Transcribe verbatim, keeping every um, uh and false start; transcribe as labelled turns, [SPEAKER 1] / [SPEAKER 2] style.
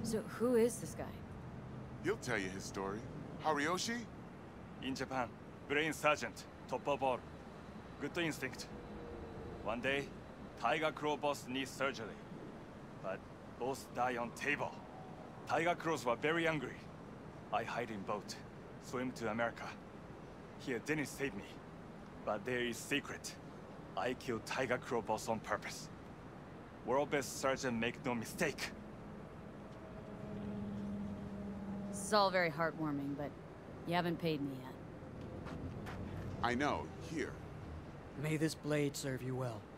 [SPEAKER 1] So who is this guy?
[SPEAKER 2] He'll tell you his story. Hariyoshi?
[SPEAKER 3] In Japan, Brain Sergeant, top of all. Good instinct. One day, Tiger Claw boss needs surgery. But both die on table. Tiger Claws were very angry. I hide in boat, swim to America. Here didn't save me. But there is secret. I killed Tiger Claw boss on purpose. World best surgeon, make no mistake.
[SPEAKER 1] This is all very heartwarming, but you haven't paid me yet.
[SPEAKER 2] I know. Here.
[SPEAKER 4] May this blade serve you well.